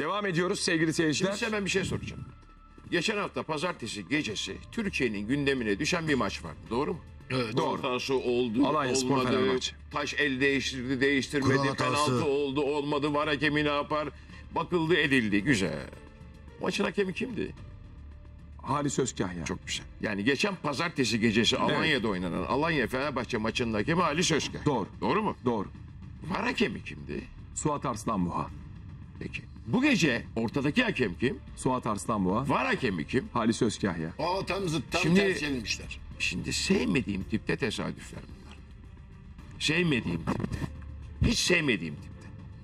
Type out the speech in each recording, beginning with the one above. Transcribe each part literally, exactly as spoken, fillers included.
Devam ediyoruz sevgili seyirciler. Şimdi size ben bir şey soracağım. Geçen hafta pazartesi gecesi Türkiye'nin gündemine düşen bir maç vardı. Doğru mu? Evet, doğru. Hatası oldu, Alanya Spor olmadı. Fenerbahçe. Taş el değiştirdi, değiştirmedi. Kural hatası. Penaltı oldu, olmadı. Var hakemi ne yapar? Bakıldı, edildi. Güzel. Maçın hakemi kimdi? Halis Özkahya. Çok güzel. Yani geçen pazartesi gecesi Alanya'da oynanan Alanya Fenerbahçe maçının hakemi Halis Özkahya. Doğru. Doğru mu? Doğru. Var hakemi kimdi? Suat Arslanboğa. Peki. Bu gece ortadaki hakem kim? Suat Arslanboğa. Var hakemi kim? Halis Özkahya. Aa, tam zıt, tam Şimdi- ters yenilmişler. Şimdi sevmediğim tipte tesadüfler bunlar. Sevmediğim tipte. Hiç sevmediğim tipte.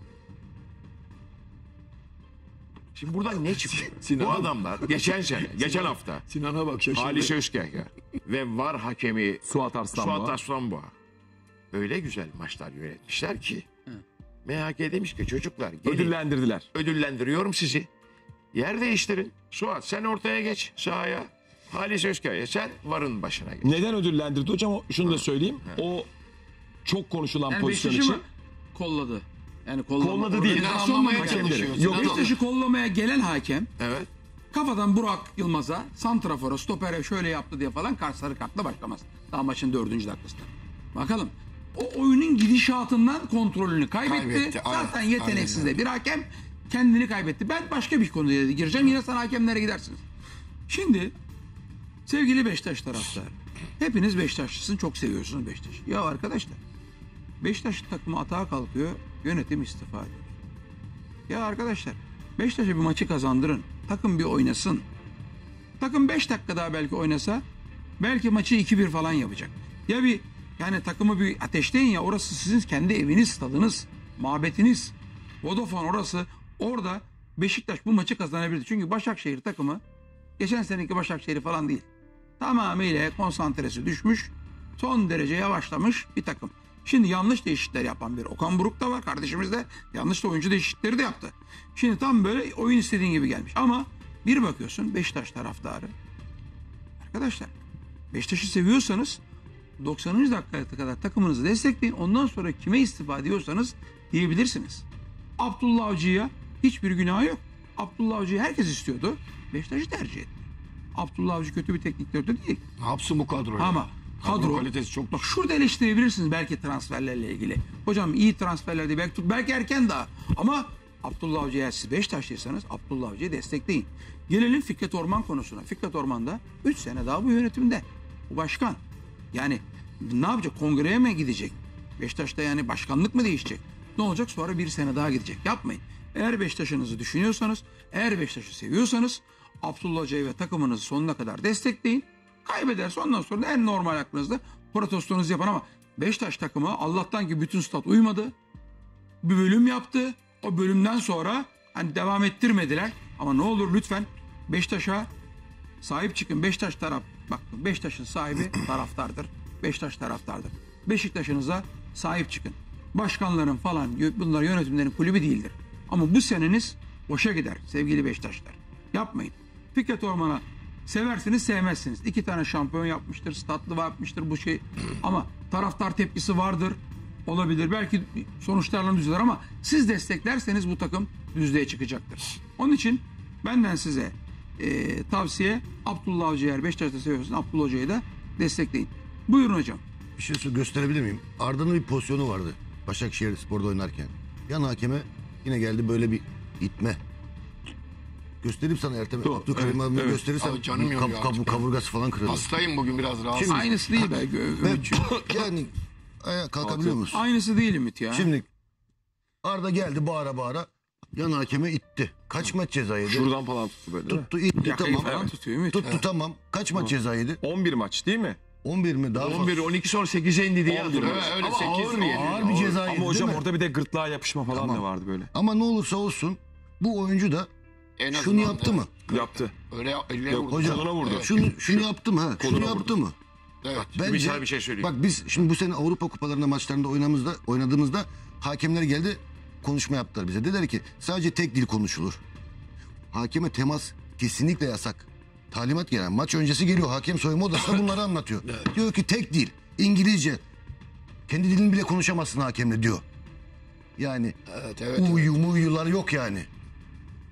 Şimdi buradan ne çıktı? Sinan- Bu adamlar geçen sene, geçen hafta Sinan'a bak şaşırdı. Halis Özkahya ve var hakemi Suat Arslanboğa. Suat Arslanboğa öyle güzel maçlar yönetmişler ki M H K demiş ki çocuklar gelin, Ödüllendirdiler. ödüllendiriyorum sizi. Yer değiştirin. Suat sen ortaya geç sahaya. Halis Özkahya sen varın başına geç. Neden ödüllendirdi hocam? O- Şunu da söyleyeyim. O çok konuşulan Yani pozisyon Beşiktaş'ı için. mı kolladı? Yani kollama, Kolladı değil. organizasyon mu Anlamaya yaptı? çalışıyor. Yok, Sinan Beşiktaş'ı kollamaya gelen hakem Evet. kafadan Burak Yılmaz'a, santrafora, stopere şöyle yaptı diye falan kart sarı kartla başlamaz. Daha maçın dördüncü dakikasında. Bakalım. O oyunun gidişatından kontrolünü kaybetti. Kaybetti, aynen, Zaten yeteneksiz aynen. de bir hakem kendini kaybetti. Ben başka bir konuya gireceğim. Yine sana hakemlere gidersiniz. Şimdi sevgili Beşiktaş taraftarı. Hepiniz Beşiktaşlısınız. Çok seviyorsunuz Beşiktaş'ı. Ya arkadaşlar. Beşiktaş takımı atağa kalkıyor. Yönetim istifa ediyor. Ya arkadaşlar. Beşiktaş'a bir maçı kazandırın. Takım bir oynasın. Takım beş dakika daha belki oynasa belki maçı iki bir falan yapacak. Ya bir yani takımı bir ateşleyin ya, orası sizin kendi eviniz, stadınız, mabetiniz. Vodafone orası. Orada Beşiktaş bu maçı kazanabilirdi. Çünkü Başakşehir takımı geçen seneki Başakşehir falan değil. Tamamıyla konsantresi düşmüş, son derece yavaşlamış bir takım. Şimdi yanlış değişiklikler yapan bir Okan Buruk da var. Kardeşimiz de yanlış da oyuncu değişiklikleri de yaptı. Şimdi tam böyle oyun istediğin gibi gelmiş. Ama bir bakıyorsun Beşiktaş taraftarı. Arkadaşlar Beşiktaş'ı seviyorsanız doksanıncı dakikaya kadar takımınızı destekleyin. Ondan sonra kime istifa ediyorsanız diyebilirsiniz. Abdullah Avcı'ya hiçbir günahı yok. Abdullah Avcı'yı herkes istiyordu. Beşiktaş'ı tercih etti. Abdullah Avcı kötü bir teknik direktör değil. Ne yapsın bu kadroyu? Ama Kadro kadro, kalitesi çok bak şurada eleştirebilirsiniz belki transferlerle ilgili. Hocam iyi transferler değil, belki, belki erken daha. Ama Abdullah Avcı'ya eğer siz Beşiktaşlıysanız Abdullah Avcı'yı destekleyin. Gelelim Fikret Orman konusuna. Fikret Orman da üç sene daha bu yönetimde. Bu başkan. Yani ne yapacak? Kongreye mi gidecek? Beşiktaş'ta yani başkanlık mı değişecek? Ne olacak? Sonra bir sene daha gidecek. Yapmayın. Eğer Beşiktaş'ınızı düşünüyorsanız, eğer Beşiktaş'ı seviyorsanız Abdullah Hoca'yı ve takımınızı sonuna kadar destekleyin. Kaybederse ondan sonra en normal aklınızda protestonuzu yapın ama Beşiktaş takımı Allah'tan ki bütün stat uymadı. Bir bölüm yaptı. O bölümden sonra hani devam ettirmediler. Ama ne olur lütfen Beşiktaş'a sahip çıkın. Beşiktaş taraf, bak Beşiktaş'ın sahibi taraftardır. Beşiktaş taraftardır. Beşiktaş'ınıza sahip çıkın. Başkanların falan bunlar yönetimlerin kulübü değildir. Ama bu seneniz boşa gider sevgili Beşiktaşlar. Yapmayın. Fikret Orman'a seversiniz sevmezsiniz. İki tane şampiyon yapmıştır. Statlı yapmıştır bu şey. Ama taraftar tepkisi vardır. Olabilir. Belki sonuçlarla düzelir ama siz desteklerseniz bu takım düzlüğe çıkacaktır. Onun için benden size e, tavsiye Abdullah Avcı, eğer Beşiktaş'ta seviyorsanız Abdullah Hoca'yı da destekleyin. Buyurun hocam. Bir şey gösterebilir miyim? Arda'nın bir pozisyonu vardı Başakşehir Spor'da oynarken. Yan hakeme yine geldi böyle bir itme. Göstereyim sana Ertem. Doğru, Abdülkarim evet, abi evet. gösterirsem Abi canım yanıyor kab- kab- artık. kaburgası falan kırıldı. Hastayım bugün biraz rahatsız. Aynısı değil belki. Ve Ümit'ciğim. yani ayağa kalkabiliyor musun? Aynısı değil Ümit ya. Şimdi Arda geldi bağıra bağıra yan hakeme itti. Kaç maç ceza yedi? Şuradan falan tuttu böyle. değil mi? Tuttu itti Yakayı tamam. falan tutuyor Ümit. Tuttu tamam. Kaç maç ceza yedi? on bir maç değil mi? on bir mi? Daha on bir fazla. on iki sonra sekize indi diye on bir hatırlıyorum. Evet, öyle Ama sekiz, ağır yedi. Ağır bir ceza yedi Ama hocam değil mi? orada bir de gırtlağa yapışma falan Tamam. da vardı böyle. Ama ne olursa olsun bu oyuncu da En şunu azından, yaptı mı? Yaptı. Öyle elle Yok, vurdu. Hocam Koluna vurdu. Evet. şunu şunu yaptı mı ha? Şunu Koluna yaptı mı? Evet. Bir sana bir şey söyleyeyim. Bak biz şimdi bu sene Avrupa kupalarında maçlarında oynadığımızda oynadığımızda hakemler geldi konuşma yaptılar bize. Dediler ki sadece tek dil konuşulur. Hakeme temas kesinlikle yasak. Talimat gelen maç öncesi geliyor. Hakem soyunma odasında bunları anlatıyor. Diyor ki tek dil İngilizce. Kendi dilini bile konuşamazsın hakemle diyor. Yani Evet, evet, uyu muyular yok yani.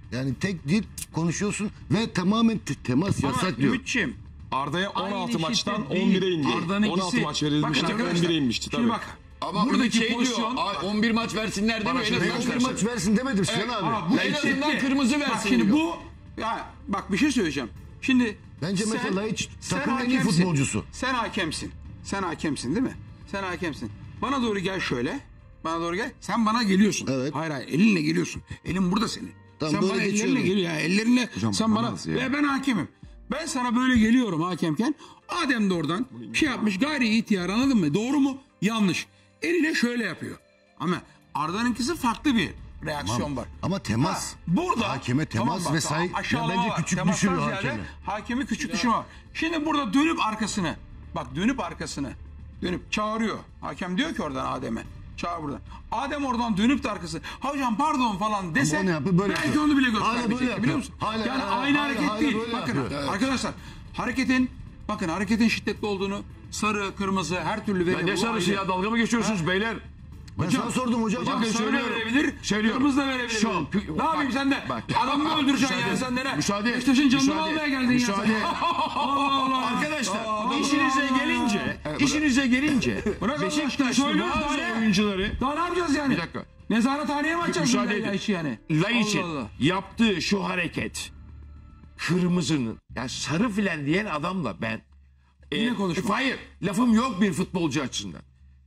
Yani tek dil konuşuyorsun ve tamamen te- temas Ama yasak diyor. Ümitçiğim, Arda'ya on altı aynı maçtan şiddet on değil. bire indi. Arda'nınki- on altı maç verilmişti. Bakın on arkadaşlar, bire inmişti şimdi tabii. bak. Ama buradaki buradaki şey pozisyon, diyor. "Ay, on bir maç versinler demiyor. En şimdi azından on bir Bir kırmızı. maç versin demedim Sinan abi. Aa, bu En şiddetli. azından kırmızı Bak versin şimdi diyor. bu, ya bak bir şey söyleyeceğim. Şimdi Bence sen- mesela hiç sen takımın en iyi hakemsin. futbolcusu. Sen hakemsin. Sen hakemsin değil mi? Sen hakemsin. Bana doğru gel şöyle. Bana doğru gel. Sen bana geliyorsun. Evet. Hayır hayır elinle geliyorsun. Elin burada senin. Tamam, sen böyle bana ellerinle geçiyorum. geliyor. Yani ellerinle sen bana olmaz ya. ve ben hakemim. Ben sana böyle geliyorum hakemken. Adem de oradan şey yapmış gayri ihtiyar, anladın mı? Doğru mu? Yanlış. Eliyle şöyle yapıyor. Ama Arda'nınkisi farklı bir reaksiyon var. Ama temas. Ha, burada Hakeme temas bak, ve say- aşağılama ya bence var. küçük Temastan düşürüyor ziyade hakemi. Hakemi küçük düşürme var. Şimdi burada dönüp arkasını, bak dönüp arkasını, dönüp çağırıyor. Hakem diyor ki oradan Adem'e, çağır buradan. Adem oradan dönüp de arkası, hocam pardon falan dese, Ama o ne yapıyor? Böyle belki yapıyor. onu bile Hala böyle göstermeyecekti yapıyor. biliyor musun? Hala- yani hala- aynı hala- hareket hala değil. böyle Bakın yapıyor. arkadaşlar, hareketin, bakın hareketin şiddetli olduğunu, sarı, kırmızı, her türlü veri. Ya ne bu sarısı ayrı. ya, dalga mı geçiyorsunuz beyler? Ben sana sordum hocam. Hocam Bakın sarı da söylüyorum. verebilir, Söylüyorum. kırmızı da verebilir. Şu- ne yapayım bak, sen de? bak. Adamı mı öldüreceksin Müsaade- ya sen de ne? müsaade- Beşiktaş'ın canını müsaade- almaya geldin müsaade- ya sen. Allah Allah. Arkadaşlar Allah işinize Allah. gelince, işinize gelince Bırak Allah aşkına, Beşiktaşlı söylüyoruz daha bazı ne? oyuncuları Daha ne yapacağız yani? Bir dakika. Nezarethaneye mi açacağız Müsaade Müsaade edin. işi yani? Laiç'in Allah Allah. yaptığı şu hareket, kırmızının, yani sarı filan diyen adamla ben Yine konuşma. hayır, lafım yok bir futbolcu açısından.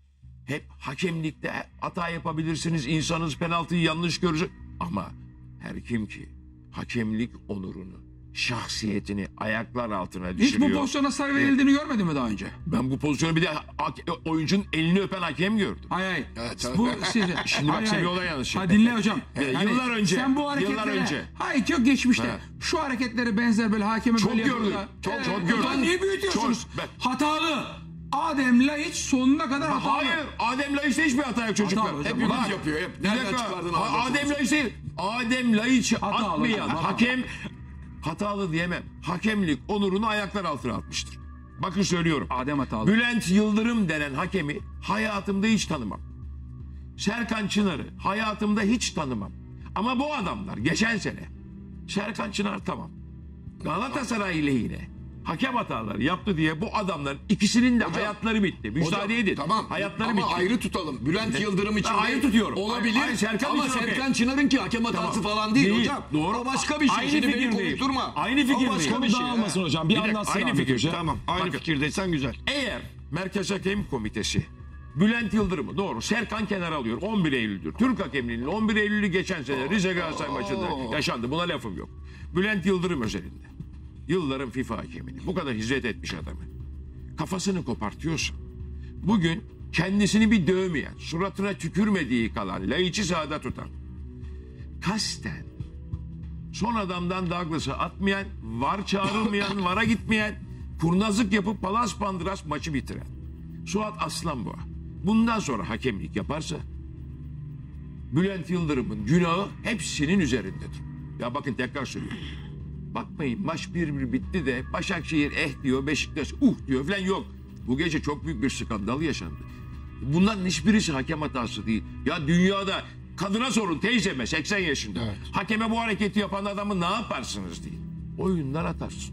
Hep hakemlikte hata yapabilirsiniz, insanız, penaltıyı yanlış görür ama her kim ki hakemlik onurunu, şahsiyetini ayaklar altına Hiç düşürüyor. bu pozisyona sarı verildiğini görmedin mi daha önce? Ben bu pozisyonu bir de ha- oyuncunun elini öpen hakem gördüm. Hayır hayır. Evet, tabii. Bu, siz, Şimdi bak, hayır, seviyorlar hayır. yalnız Ha, şimdi. dinle hocam. Ee, yıllar önce, Sen bu hareketlere, yıllar önce. Hayır çok geçmişte. Ha. Şu hareketlere benzer böyle hakeme Çok böyle gördüm, yapıyorlar. çok- çok Ee, gördüm. hocam niye büyütüyorsunuz? Çok, ben- Hatalı. Adem Laiç sonuna kadar hatalı. Hayır, Adem Laiç'te hiçbir hata yok çocuklar. Hatalı hocam. Hep Hepimiz bak, yapıyor. Hep. bir Nereden dakika. çıkardın Ha, Adem? Adem Laiç değil. Adem Laiç'i Hatalı atmayan hocam, hatalı. hakem, hatalı diyemem. Hakemlik onurunu ayaklar altına atmıştır. Bakın söylüyorum. Adem hatalı. Bülent Yıldırım denen hakemi hayatımda hiç tanımam. Serkan Çınar'ı hayatımda hiç tanımam. Ama bu adamlar geçen sene Serkan Çınar tamam, Galatasaray lehine hakem hataları yaptı diye bu adamların ikisinin de hayatları bitti. Müsaade Hocam, edin. Tamam. Hayatları ama bitti. ayrı tutalım. Bülent Yıldırım için Ben de ayrı tutuyorum. olabilir. Hayır, hayır, Serkan ama için okey. Serkan Çınar'ınki hakem hatası falan değil, Değil, hocam. doğru. O başka bir şey. Aynı Şimdi beni fikirdeyim. konuşturma. Aynı fikirdeyim. O başka Konu bir şey. dağılmasın hocam. Bir, Bir dakika, anlatsın aynı Ahmet fikir. Hoca. Tamam. Aynı Bakın. fikirdeysen güzel. Eğer Merkez Hakem Komitesi Bülent Yıldırım'ı doğru Serkan kenara alıyor. on bir Eylül'dür. Türk hakemliğinin on bir Eylül'ü geçen sene Rize Galatasaray maçında yaşandı. Buna lafım yok. Bülent Yıldırım özelinde. Yılların FIFA hakemini. Bu kadar hizmet etmiş adamı. Kafasını kopartıyorsa bugün kendisini bir dövmeyen, suratına tükürmediği kalan, Laiç'i sahada tutan, kasten son adamdan Douglas'ı atmayan, var çağrılmayan, vara gitmeyen, kurnazlık yapıp palas pandıras maçı bitiren Suat Aslanboğa bundan sonra hakemlik yaparsa Bülent Yıldırım'ın günahı hepsinin üzerindedir. Ya bakın tekrar söylüyorum. Bakmayın maç bir bir bitti de Başakşehir eh diyor, Beşiktaş uh diyor falan yok. Bu gece çok büyük bir skandal yaşandı. Bunların hiçbirisi hakem hatası değil. Ya dünyada kadına sorun teyzeme seksen yaşında. Evet. Hakeme bu hareketi yapan adamı ne yaparsınız diye. Oyundan atarsın.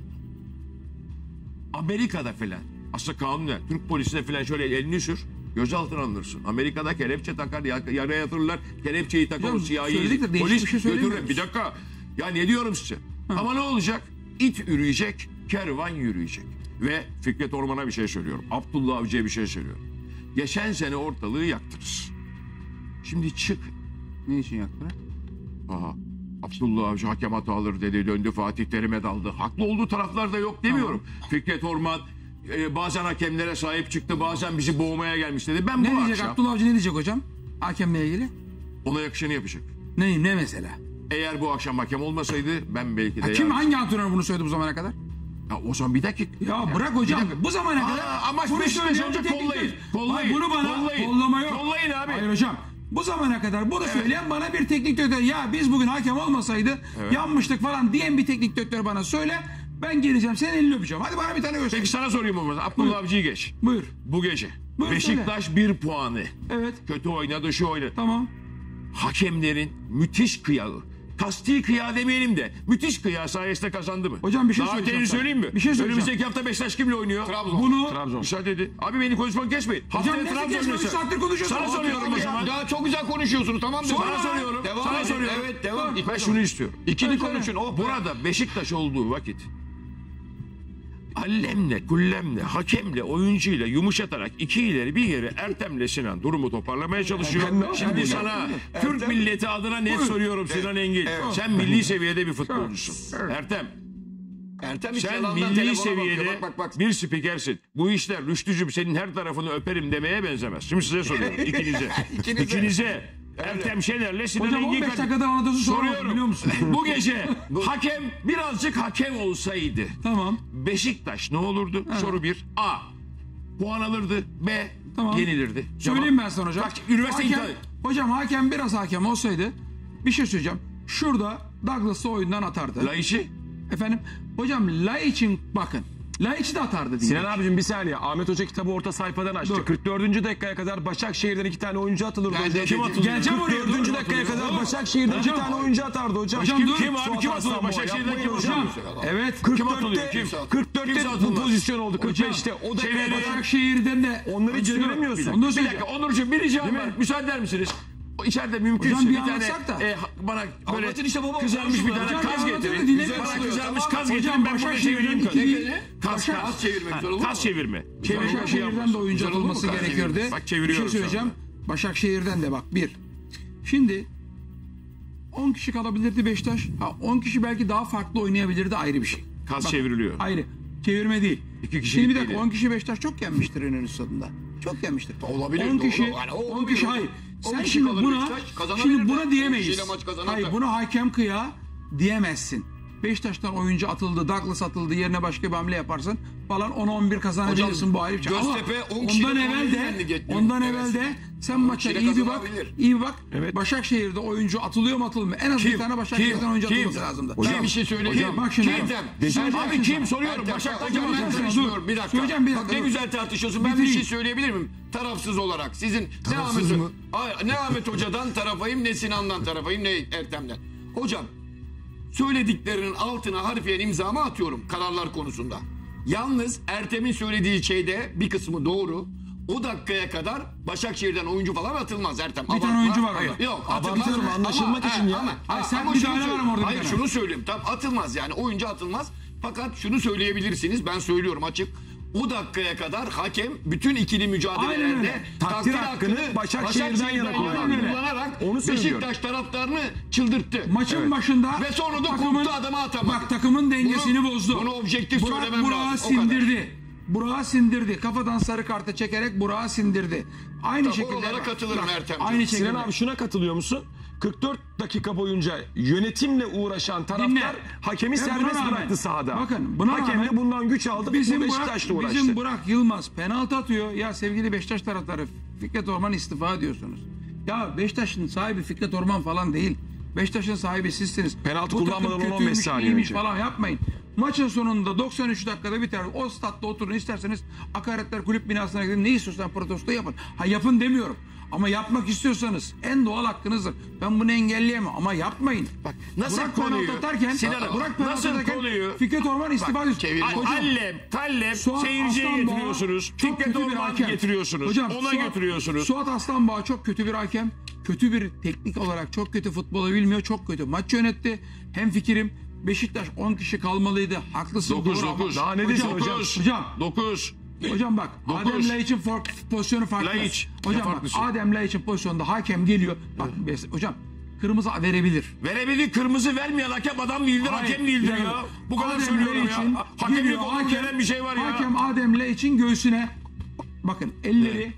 Amerika'da falan aslında kanunen Türk polisine falan şöyle elini sür. Gözaltına alınırsın. Amerika'da kelepçe takar, yaraya yatırırlar. Kelepçeyi takar o Hocam, siyahi. söyledik de değişik Polis bir şey götürür. söylemiyoruz. Bir dakika. Ya ne diyorum size? Ama ne olacak? İt ürüyecek, kervan yürüyecek. Ve Fikret Orman'a bir şey söylüyorum. Abdullah Avcı'ya bir şey söylüyorum. Geçen sene ortalığı yaktınız. Şimdi çık. Ne için yaktı? Aha. Abdullah Avcı hakem hataları dedi. Döndü Fatih Terim'e daldı. Haklı olduğu taraflar da yok demiyorum. Fikret Orman e, bazen hakemlere sahip çıktı. Bazen bizi boğmaya gelmiş dedi. Ben Ne bu diyecek akşam Abdullah Avcı, ne diyecek hocam? Hakemle ilgili. ona yakışanı yapacak. Ne, ne mesela? Eğer bu akşam hakem olmasaydı ben belki de... Ha, kim yarın- hangi antrenör bunu söyledi bu zamana kadar? Ya o zaman bir dakika. Ya bırak hocam. dakika. Bu zamana Aa, kadar. ama bunu Beşiktaş söyleyen olacak, bir teknik kollayın, direktör- kollayın, Hayır, bunu bana kollayın. kollama yok. Kollayın abi. Hayır hocam. Bu zamana kadar bunu söyleyen bana bir teknik direktör, ya biz bugün hakem olmasaydı yanmıştık falan diyen bir teknik direktör bana söyle. Ben geleceğim senin elini öpeceğim. Hadi bana bir tane göster. Peki sana sorayım o zaman. Abdullah Avcı'yı geç. Buyur. Bu gece. Buyur, Beşiktaş bir puanı. Evet. Kötü oynadı, şu oynadı. Tamam. Hakemlerin müthiş kıyağı. kasti kıya demeyelim de müthiş kıya sayesinde kazandı mı? Hocam bir şey Daha söyleyeceğim öteni sana. söyleyeyim mi? Bir şey söyleyeceğim. Önümüzdeki hafta Beşiktaş kimle oynuyor? Trabzon. Bunu Trabzon. Müsaade edin. Abi beni konuşmak kesmeyin. Haftaya neyse Trabzon kesme, üç mesela. saattir konuşuyorsun. Sana Otur soruyorum o Ya, zaman. daha çok güzel konuşuyorsunuz, tamam mı? Sana soruyorum. Devam Sana edin. soruyorum. Evet, devam. Ben şunu istiyorum. İkili Söyle. konuşun. Oh, Burada Beşiktaş olduğu vakit allemle, kullemle, hakemle, oyuncuyla yumuşatarak iki ileri bir geri Ertem'le Sinan durumu toparlamaya çalışıyor. Şimdi sana Türk milleti adına net soruyorum Sinan Engin. Sen milli seviyede bir futbolcusun. Ertem, Ertem hiç sen yalandan milli telefona seviyede bakıyor. Bak, bak, bak. bir spikersin. Bu işler Rüştücüm senin her tarafını öperim demeye benzemez. Şimdi size soruyorum ikinize. İkinize. İkinize. Ertem Şener'le Sinan Hocam Engin on beş kad- dakikada anlatırsın soramadım soruyorum. biliyor musun? Bu gece hakem birazcık hakem olsaydı Tamam. Beşiktaş ne olurdu? Soru bir. A. Puan alırdı. B. Tamam. Yenilirdi. Söyleyeyim ben sana hocam. Bak üniversite hakem, imtihanı. hocam hakem biraz hakem olsaydı bir şey söyleyeceğim. Şurada Douglas'ı oyundan atardı. Laiç'i. Efendim hocam Laiç'in bakın. Laiç'i de atardı diye. Sinan abicim bir saniye. Ahmet Hoca kitabı orta sayfadan açtı. Dur. kırk dördüncü dakikaya kadar Başakşehir'den iki tane oyuncu atılırdı Geldi, hocam. kim atıldı? Geleceğim oraya. kırk dördüncü Dur. dakikaya Dur. kadar Dur. Başakşehir'den iki Hocam. tane oyuncu atardı hocam. Hocam kim, dur. Kim abi? Suat Kim atıldı? Aslanboğa, Başakşehir'den yapmayın kim hocam. atıldı? Evet. Kim atılıyor? Kim? kırk dörtte Kimse bu atılmaz. pozisyon oldu. kırk Hocam, beşte o dakikaya çevirme- kadar. Başakşehir'den de Onları hiç Önce dur. söylemiyorsun. Onu da Bir söyleyeceğim. dakika Onurcuğum bir ricam Değil var. mi? Müsaade eder misiniz? O İçeride mümkünse Hocam bir bir tane anlatsak da. e, ha- bana böyle Anlatın işte baba, kızarmış bir konuşun. tane Hocam kaz bir anlatın, getirin. dinleyin. Bana Tamam, kızarmış tamam. kaz Hocam getirin ben bunu Başakşehir'den çevireyim. iki değil. Ne? Kas Başak- kas. Az çevirmek zor olur mu? Kas çevirme. Çevirme bir şey Başakşehir'den yapmaz. de oyuncu Güzel olur mu atılması kardeşim? gerekirdi. Bak Bir çeviriyorum şey söyleyeceğim. Başakşehir'den de bak bir. Şimdi on kişi kalabilirdi Beşiktaş. Ha, on kişi belki daha farklı oynayabilirdi ayrı bir şey. Kas Bak, çevriliyor. Ayrı. Çevirme değil. İki kişilik Şimdi bir dakika değil. on kişi Beşiktaş çok yenmiştir İnönü Stadı'nda. Çok yenmiştir. Olabilir, on doğru. kişi, Yani o on olabilir. kişi hayır. on Sen kişi şimdi kalır buna Beşiktaş, kazanabilir şimdi de. buna on diyemeyiz. kişiyle maç kazanır Hayır da. buna hakem kıya diyemezsin. Beşiktaş'tan oyuncu atıldı, Douglas atıldı, yerine başka bir hamle yaparsın falan on on bir kazanabilirsin Hocam, bu ayrı bir şey. Ama Göztepe on kişiyle ondan puan evvel yendi de geçti. ondan Evet. evvel de sen on maça kişiyle iyi bir bak. kazanabilir. İyi bir bak. Evet. Başakşehir'de oyuncu atılıyor mu atılmıyor mu? En az bir Kim? tane Başakşehir'den Kim? oyuncu Kim? atılması lazımdı. Ben bir şey söyleyeyim. Hocam bak şimdi. Ertem, Sen- Abi kim soruyorum? Ertem, Başak'tan hocam kim ben atıldı? karışmıyorum. Bir dakika. Söyleyeceğim, bir Bak dakika, ne dur. güzel tartışıyorsun. Ben bir Bitireyim. şey söyleyebilir miyim? Tarafsız olarak. Sizin ne Tarafsız Ahmet, mı? Hayır, ne Ahmet Hoca'dan tarafayım ne Sinan'dan tarafayım ne Ertem'den. Hocam söylediklerinin altına harfiyen imzamı atıyorum kararlar konusunda. Yalnız Ertem'in söylediği şeyde bir kısmı doğru. O dakikaya kadar Başakşehir'den oyuncu falan atılmaz Ertem. Bir tane oyuncu var Hayır, orada. yok atılmaz. Abartıyorum, anlaşılmak Ama- için ya. Ama, Hayır, sen ama bir şunu tane var söyle- ama orada bir Hayır tane. şunu söyleyeyim. Tam atılmaz yani oyuncu atılmaz. Fakat şunu söyleyebilirsiniz. Ben söylüyorum açık. O dakikaya kadar hakem bütün ikili Aynen mücadelelerde öyle. Takdir hakkını Başakşehir'den yana kullanıyor. kullanarak Onu söylüyorum. Beşiktaş taraftarını çıldırttı. Maçın başında Ve sonra da takımın- koptu adama atamadı. Bak takımın dengesini Bunu- bozdu. bunu objektif Burak, söylemem Burak'ı lazım, o kadar. sindirdi. Burak'ı sindirdi. Kafadan sarı kartı çekerek Burak'ı sindirdi. Aynı Tabii şekilde. oralara bak, katılırım bak, Ertem'ciğim. Aynı şekilde. Sinan abi şuna katılıyor musun? kırk dört dakika boyunca yönetimle uğraşan taraftar Dinle. hakemi Ve serbest buna rağmen- bıraktı sahada. Bakın, buna Hakem de rağmen bundan güç aldı. Bizim bu Burak, Beşiktaş'la uğraştı. bizim Burak Yılmaz penaltı atıyor. Ya sevgili Beşiktaş taraftarı Fikret Orman istifa ediyorsunuz. Ya Beşiktaş'ın sahibi Fikret Orman falan değil. Beşiktaş'ın sahibi sizsiniz. Penaltı Bu takım kullanmadan on on beş kötüymüş, saniye iyiymiş önce. falan yapmayın. Maçın sonunda doksan üç dakikada biter. O statta oturun isterseniz Akaretler Kulüp binasına gidin. Ne istiyorsan protesto yapın. Ha yapın demiyorum. Ama yapmak istiyorsanız en doğal hakkınızdır. Ben bunu engelleyemem ama yapmayın. Bak nasıl Burak konuyu- penaltı atarken, Sinan'ım, Burak penaltı nasıl atarken konuyu- Fikret Orman istifa ediyor. çevirme. Al- Hocam, Allem, Kallem, Suat seyirciye Aslanbağ getiriyorsunuz. çok Fikret kötü bir Orman hakem. getiriyorsunuz. Hocam, Ona Suat- götürüyorsunuz. Suat Aslanbağ çok kötü bir hakem. Kötü bir teknik olarak çok kötü futbolu bilmiyor. Çok kötü maç yönetti. Hem fikrim Beşiktaş on kişi kalmalıydı. Haklısın. dokuz doğru ama- dokuz. Daha ne desin hocam? Hocam. dokuz. Hocam bak Dokuz. Adem Laiç'in for- pozisyonu farklı. Laiç. Hocam Ne bak farklısı? Adem Laiç'in pozisyonunda hakem geliyor. Bak mes- hocam kırmızı verebilir. Verebilir kırmızı vermeyen hakem adam değildir, Hayır, hakem değildir bir ya. dakika. Bu kadar Adem söylüyorum Laiç'in ya. Hakemlik geliyor, olur hakem- gelen bir şey var ya. Hakem Adem Laiç'in göğsüne bakın elleri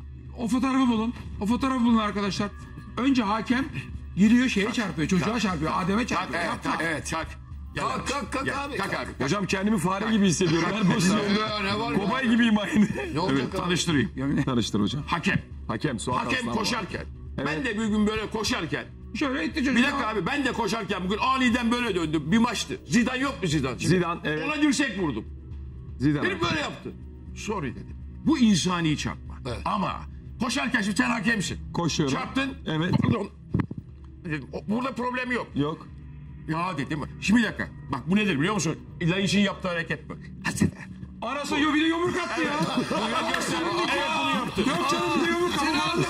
o fotoğrafı bulun. O fotoğrafı bulun arkadaşlar. Önce hakem giriyor şeye çarpıyor. Çocuğa çarpıyor. Adem'e çarpıyor. Evet, Yapma. evet, kalk. Gel Kalk, abi. kalk, kalk Gel, abi, Kalk kalk. abi. Hocam kendimi fare gibi hissediyorum. Her pozisyonda Ya, ne var ya? kobay gibiyim aynı. Ne olacak Evet, abi? tanıştırayım. Yemin- Tanıştır hocam. Hakem. Hakem Suat Hakem Aslanbağ. koşarken. Ben Evet. de bir gün böyle koşarken. Şöyle itti çocuk. Bir dakika abi ben de koşarken bugün aniden böyle döndüm. Bir maçtı. Zidane yok mu Zidane? Şimdi Zidane, evet. Ona dirsek vurdum. Zidane. Beni böyle yaptı. Sorry dedim. Bu insani çarpma. Evet. Ama koşarken şimdi sen hakemsin. Koşuyorum. Çarptın. Evet. Pardon. Dedim, "O- burada problem yok. Yok. Ya dedim. Şimdi bir dakika. Bak bu nedir biliyor musun? Laiç'in yaptığı hareket bu. Hadi be. Arası yok bir de yumruk attı ya. Bunu gösterdim. Evet bunu yaptı. Yok canım bir de yumruk attı.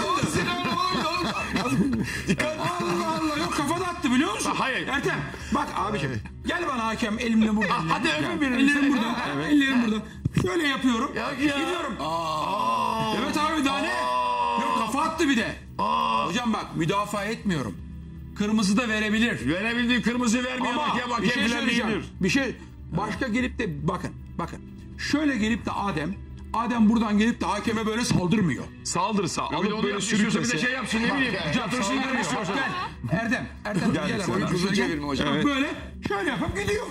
Allah Allah yok kafa da attı biliyor musun? Hayır. Ertem bak abiciğim gel bana hakem elimle burada. Hadi öpün birini. Ellerim burada. Ellerim burada. Şöyle yapıyorum. ya. Gidiyorum. Evet abi daha ne? Yok kafa attı bir de. Hocam bak müdafaa etmiyorum. Kırmızı da verebilir. Verebildiği kırmızı vermeyen Ama hakem bir hakem şey falan söyleyeceğim. değildir. Bir şey başka gelip de bakın bakın. Şöyle gelip de Adem Adem buradan gelip de hakeme böyle saldırmıyor. Saldırsa Bir de alıp onu böyle yapsın, istiyorsa bir de sürüklese. şey yapsın ne bileyim. Catırsın Saldırmıyor. istiyorsa. Gel. Erdem. Erdem gel. Gel Gel. sana. Gel. Hızlı çevirme hocam. Bak böyle şöyle yapıp gidiyor.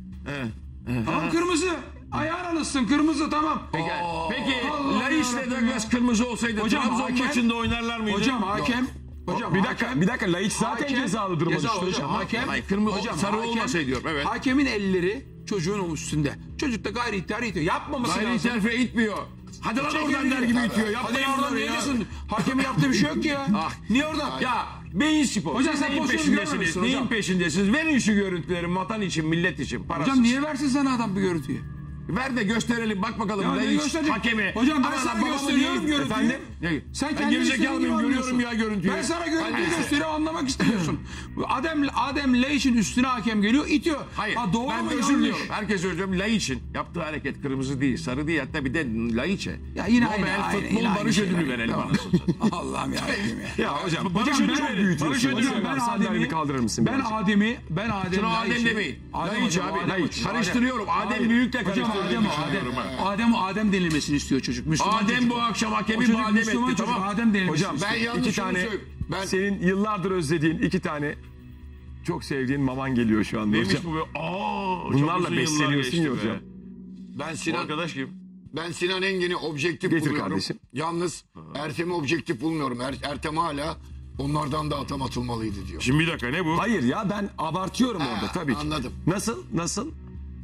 Tamam kırmızı. Ayağın alışsın kırmızı tamam. Peki, peki Allah Laiç'le yarabbim Douglas kırmızı olsaydı Hocam, Trabzon hakem- maçında oynarlar mıydı? Hocam hakem. Hocam Bir dakika, hakem- bir dakika. Laiç zaten hakem- cezalı duruma Cezalı düştü hocam. hocam. Hakem, Hayır, kırmızı- sarı hakem- olmasaydı diyorum, evet. Hakemin elleri çocuğun üstünde. Çocuk da gayri ihtiyar itiyor. Yapmaması Gayri lazım. terfe itmiyor. Hadi lan Çekil oradan gidiyor. der gibi Tabii. itiyor. Hadi Yapmayın oradan bunları niye ya. diyorsun? Hakemin yaptığı bir şey yok ki ya. Ah. Niye oradan? Ya beyin spor. Hocam Siz sen neyin pozisyonu peşindesiniz? görmemişsin Neyin hocam. peşindesiniz? Verin şu görüntüleri vatan için, millet için. Parasız. Hocam niye versin sana adam bir görüntüyü? Ver de gösterelim. Bak bakalım. Ya ne Laiç gösterecek? hakemi. Hocam ben Aman sana babamı gösteriyorum niye- görüntüyü. Efendim? Ne? Sen Ben kendin gerizekalı istediğin mıyım? gibi Görüyorum anlıyorsun. ya görüntüyü. Ben sana görüntüyü Hadi. gösteriyorum anlamak istemiyorsun. Adem Adem Laiç'in üstüne hakem geliyor itiyor. Hayır. Ha, doğru ben mu özür yanlış? diliyorum. Herkes özür diliyorum. Laiç'in yaptığı hareket kırmızı değil, sarı değil. Hatta bir de Laiç'e. Ya yine Nobel aynı, aynı, Futbol yine aynı Barış şeyler. Ödülü verelim Tamam. anasını satayım. Allah'ım ya. ya. Ya hocam, Barış hocam Ödülü çok verin. büyütüyorsun. Barış Ödülü Hocam verin. ben Ben sandalyeni Adem'i kaldırır mısın ben birazcık? Adem'i ben Adem Şunu Adem Laiç'i- demeyin. Adem Laiç hocam, abi. Adem Laiç. hocam. Karıştırıyorum. Adem Hayır. büyükle Hocam karıştırıyorum. Adem Adem Adem Adem denilmesini istiyor çocuk. Müslüman Adem çocuk. bu akşam O hakemi çocuk badem Müslüman etti. çocuk, Tamam. Adem denilmesini Hocam istiyor. Ben yalnız iki şunu tane söyleyeyim. Ben senin yıllardır özlediğin iki tane çok sevdiğin maman geliyor şu anda Neymiş hocam. bu be? Aa, çok Bunlarla uzun yıllar besleniyorsun geçti ya be. hocam. ben Bu Sinan arkadaş kim? ben Sinan Engin'i objektif Getir buluyorum. kardeşim. Yalnız Ertem'i objektif bulmuyorum. Er, Ertem hala onlardan da atam atılmalıydı diyor. Şimdi bir dakika ne bu? Hayır ya ben abartıyorum Ha, orada tabii ki. anladım. Nasıl? Nasıl?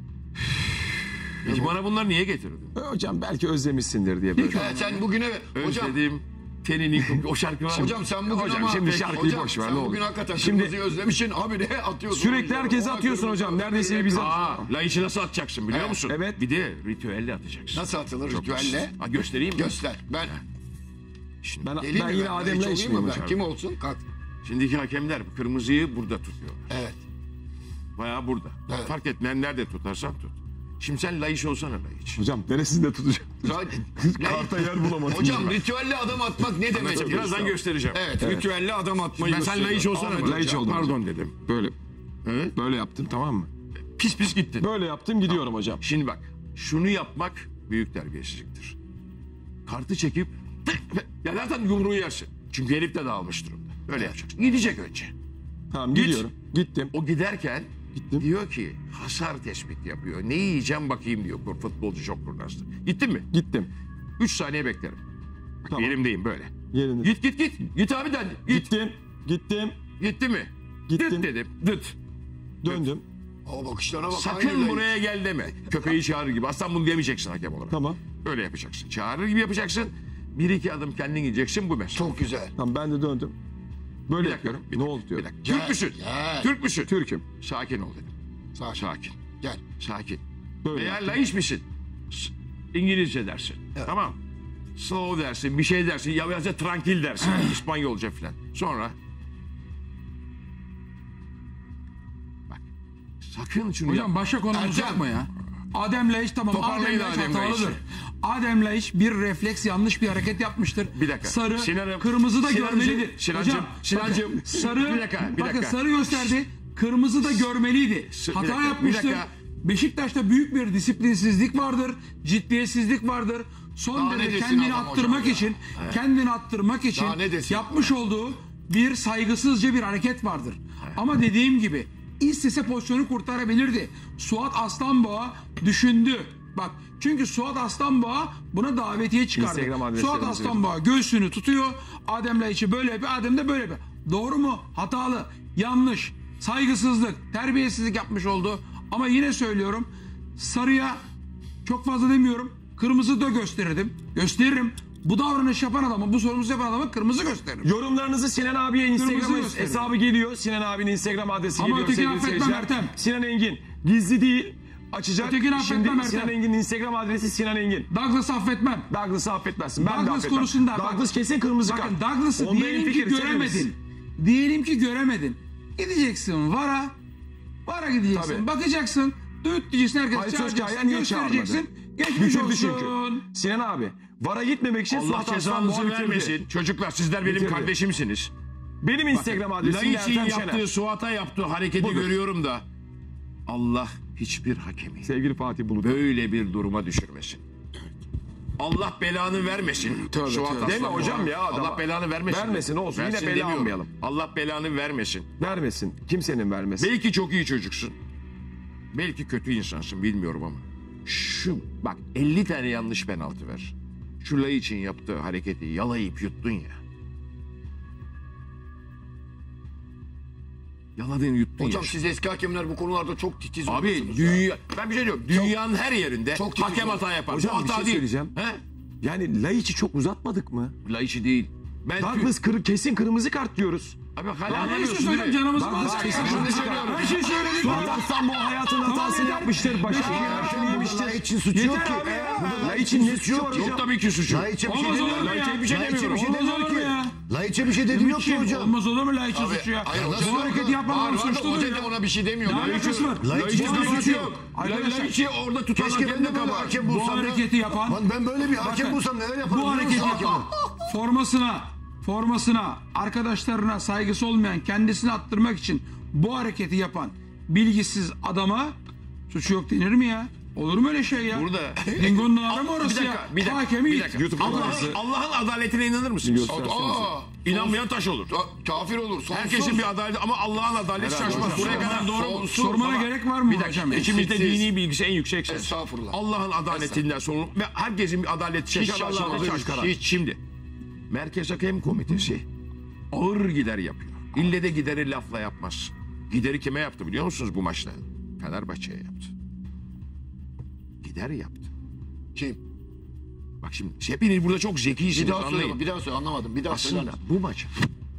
Peki bana bunları niye getirdin? E, Hocam belki özlemişsindir diye böyle. He, sen bugüne hocam Özledim. Tenini o şarkı var. hocam sen bugün Hocam ama şimdi Peki, şarkıyı hocam, boş ver, sen ne olur. bugün hakikaten Şimdi- kırmızıyı özlemişsin. Abi ne atıyorsun? Sürekli oyunculara? herkese Ona atıyorsun kırmızı, hocam. ona Neredeyse kırmızı. bize- Aa, Laiç'i nasıl atacaksın biliyor Evet, musun? evet. Bir de ritüelle atacaksın. Nasıl atılır Çok ritüelle? basit. Ha, göstereyim mi? Göster. Ben Şimdi, Ben, geleyim ben mi yine ben? Adem'le Hiç olayım eşmeyeyim mı ben? hocam. Kim olsun? Kalk. şimdiki hakemler kırmızıyı burada tutuyor. Evet. Bayağı burada. Evet. Fark etmeyen nerede tutarsan tut. Şimdi sen Laiç olsana Laiç. Hocam neresinde tutacağım? Zaten- Karta yer bulamadım. Hocam ritüelle adam atmak ne demek? Anlatacağım, birazdan göstereceğim. Evet, ritüelle adam atmayı Ben sen gösteriyor. Laiç olsana Ahmet mı? Laiç Hocam. oldum. Pardon dedim. Böyle Hı? böyle yaptım tamam mı? Pis pis gittin. Böyle yaptım gidiyorum hocam. Şimdi bak şunu yapmak büyük terbiyesizliktir. Kartı çekip ya zaten yumruğu yersin. Çünkü herif de dağılmış durumda. Öyle yapacaksın. Gidecek önce. Tamam Git. gidiyorum. Gittim. O giderken Gittim. diyor ki hasar tespit yapıyor. Ne yiyeceğim bakayım diyor futbolcu çok kurnazdı. Gittin mi? Gittim. Üç saniye beklerim. Bak Tamam. yerimdeyim böyle. Yerinde. Git git git. Git abi de. Git. Gittim. Gittim. Gitti mi? Gittim. Dıt dedim. Dıt. Döndüm. O bakışlara bak. Sakın aynı buraya gel deme. Köpeği çağırır gibi. Aslan bunu demeyeceksin hakem olarak. Tamam. Öyle yapacaksın. Çağırır gibi yapacaksın. Bir iki adım kendin gideceksin bu mesele. Çok güzel. Tamam ben de döndüm. Böyle Bir dakika, yapıyorum. bir Ne dakika, oldu diyor. Bir dakika. Gel, Türk müsün? gel. Türk müsün? Türk'üm. Sakin ol dedim. Sakin. Sakin. Gel. Sakin. Böyle Veya yaptım. Laiç misin? S- İngilizce dersin. Tamam. Slow dersin, bir şey dersin. Ya biraz da tranquil dersin. İspanyolca falan. Sonra bak. Sakın şunu Hocam yap. başka konumuz Ertem. yok mu ya? Adem Laiç tamam. Toparlayın Adem Laiç Adem hatalıdır. Laiç'i. Adem Laiç bir refleks yanlış bir hareket yapmıştır. Bir dakika. Sarı, Sinan'ım, kırmızı da Sinancığım, görmelidir. Sinancığım, Hocam, Sinancığım. bakın, sarı, Bir dakika, bir bakın dakika. sarı gösterdi. Kırmızı da görmeliydi. bir Hata dakika, bir yapmıştır. dakika. Beşiktaş'ta büyük bir disiplinsizlik vardır. Ciddiyetsizlik vardır. Son Daha ne derece desin kendini adam attırmak hocam ya? için, kendini attırmak için Daha ne desin? yapmış olduğu bir saygısızca bir hareket vardır. Ama dediğim gibi istese pozisyonu kurtarabilirdi. Suat Aslanboğa düşündü. Bak çünkü Suat Aslanboğa buna davetiye çıkardı. Instagram adreslerimizi Suat Aslanboğa göğsünü tutuyor. Adem Laiç'i böyle yapıyor. Adem de böyle yapıyor. Doğru mu? Hatalı. Yanlış. Saygısızlık. Terbiyesizlik yapmış oldu. Ama yine söylüyorum. Sarıya çok fazla demiyorum. Kırmızı da gösterirdim. Gösteririm. Bu davranış yapan adamı, bu sorumsuz yapan adamı kırmızı gösterir. Yorumlarınızı Sinan abiye Instagram Kırmızı gösterin. hesabı geliyor. Sinan abinin Instagram adresi Ama geliyor ötekini sevgili affetmem seyirciler. Ertem. Sinan Engin gizli değil. Açacak. Ötekini affetmem Şimdi Ertem. Sinan Engin'in Instagram adresi Sinan Engin. Douglas'ı affetmem. Douglas'ı affetmezsin. Ben de Douglas affetmem. konusunda bak- Douglas kesin kırmızı kart. Bakın Douglas'ı Onda diyelim ki hemfikiriz göremedin. hepimiz. Diyelim ki göremedin. Gideceksin VAR'a. VAR'a gideceksin. Tabii. Bakacaksın. Düğüt diyeceksin. Herkes Halit çağıracaksın. Özkaya niye Göstereceksin. Geçmiş Bitirdi olsun. çünkü. Sinan abi. VAR'a gitmemek için Allah Suat Aslan cezanızı bitirdi. vermesin. Çocuklar sizler benim Bitirdi. kardeşimsiniz. Benim Instagram adresim Laiç'in Ertem Şener. yaptığı, Suat'a yaptığı hareketi Budur. görüyorum da Allah hiçbir hakemi Sevgili Fatih Bulut. böyle bir duruma düşürmesin. Allah belanı vermesin. Tövbe, Suat tövbe. Aslan Deme hocam Baba. ya adama. Allah belanı vermesin. Vermesin, olsun. Yine bela demiyorum. almayalım. Allah belanı vermesin. Vermesin. Kimsenin vermesin. Belki çok iyi çocuksun. Belki kötü insansın bilmiyorum ama. Şu bak elli tane yanlış penaltı ver. Şu Laiç'in yaptığı hareketi yalayıp yuttun ya. Yaladın yuttun Hocam ya. siz eski hakemler bu konularda çok titiz Abi oluyorsunuz ya. dünya ben bir şey diyorum. Dünyanın her yerinde çok titiz hakem oldu. hata yapar. Hocam Bu bir hata şey değil. söyleyeceğim. He? Yani Laiç'i çok uzatmadık mı? Laiç'i değil. Ben Douglas kır, kesin kırmızı kart diyoruz. Abi hala Ya ne anlamıyorsun istiyorsun değil hocam? mi? Canımızı Douglas bağlı. kesin kırmızı kart. Her şey söyledik. Suat Aslan bu hayatın hatasını yeter. yapmıştır. Başka Ya, bir yemiştir. Laiç'in suçu yok ki. abi ya. Burada Laiç'in ne suçu var Yok hocam? tabii ki suçu. Laiç'e bir şey Olmaz olur demiyor. mu ya? Laiç'e bir şey Laiç'e bir demiyorum. şey Olmaz demiyor olur mu ki. ya? Laiç'e bir şey dediği yok ki Kim? hocam. Olmaz olur mu Laiç'in Abi, suçu ya? hayır, Bu hocam, hareketi yapan var, adam var da suçludur hoca ya. da ona bir şey demiyor. Ne Laiç'in- alakası var? Laiç'in Laiç'in bir suçu yok. yok. Arkadaşlar, Laiç'i orada tutan Keşke hakem ben de de böyle kabahat. hakem bu bulsam ya. hareketi yapan Lan ben böyle bir hakem Bakın, bulsam neler yaparım? bu hareketi biliyor musun yapan hakeme? formasına formasına arkadaşlarına saygısı olmayan kendisini attırmak için bu hareketi yapan bilgisiz adama suçu yok denir mi ya? Olur mu öyle şey ya? Burada. Dingo'nun ağrı mı Bir orası dakika, ya? bir dakika, Hakemi bir dakika. YouTube Allah'ın, kanalısı. Allah'ın adaletine inanır mısınız? Aa, İnanmayan taş olur. ka- kafir olur. Sonsuz. Herkesin bir adaleti ama Allah'ın adaleti şaşmaz. Buraya kadar doğru mu? Sonsuz. Sormana Baba, gerek var mı Bir dakika. hocam? İçimizde Eksiksiz. dini bilgisi en yüksek sensin. Estağfurullah. Allah'ın adaletinden sorumlu ve herkesin bir adaleti şaşar. Hiç Allah'ın şaşmaz, adaleti hiç şaşar. karar. Hiç şimdi. Merkez Hakem Komitesi ağır gider yapıyor. İlle de gideri lafla yapmaz. Gideri kime yaptı biliyor musunuz bu maçta? Fenerbahçe'ye yaptı. Gider yaptı. Kim? Bak şimdi hepiniz burada çok zekisiniz. Bir daha söyle. anlayın. Bir daha söyle anlamadım. Bir daha söyle. Aslında bu maça